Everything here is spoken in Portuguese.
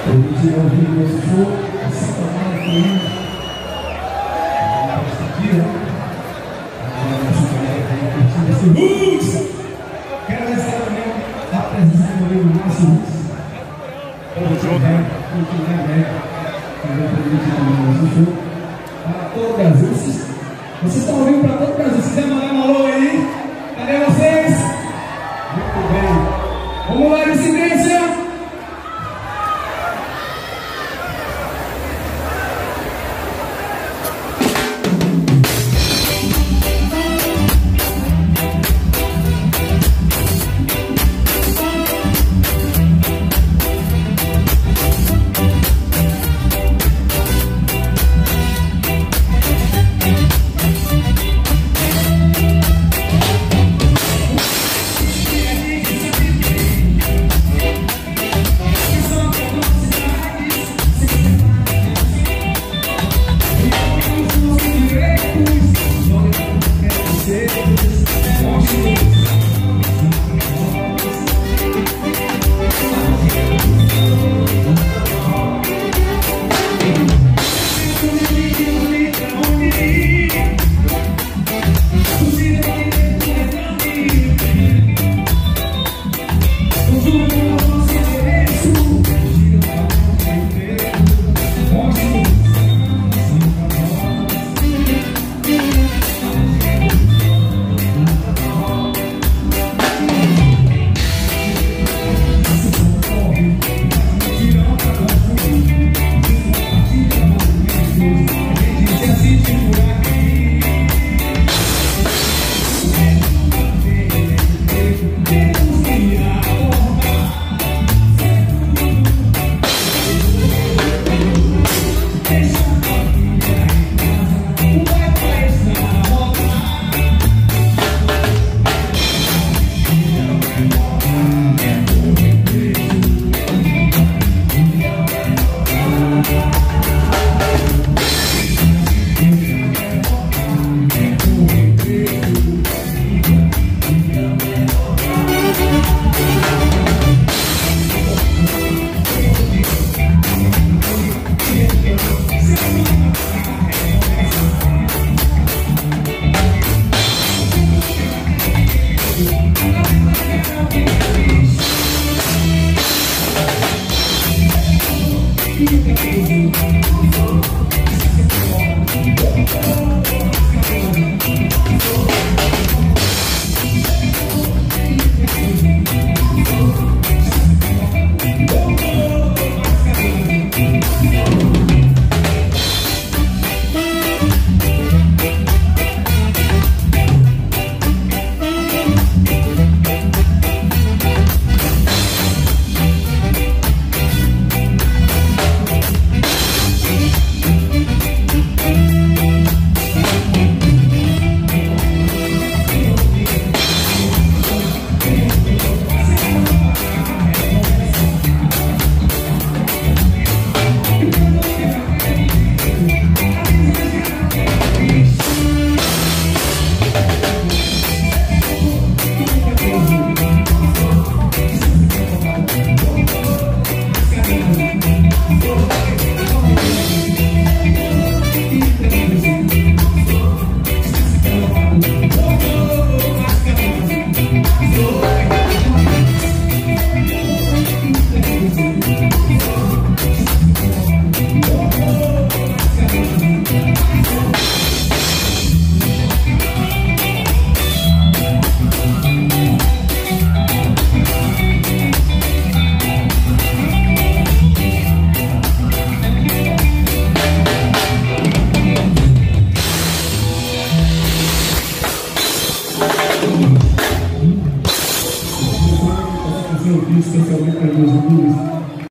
gente vai ouvir o nosso show de Santo Amaro-Bahia. Quero agradecer também a presença do meu Márcio. Tamo junto, né? Que vai transmitir o nosso show para todo o Brasil. Vocês estão ouvindo para todo o Brasil. Se quiser mandar um alô aí, cadê vocês? Muito bem. Vamos lá, Dissidência! Especialmente para meus amigos.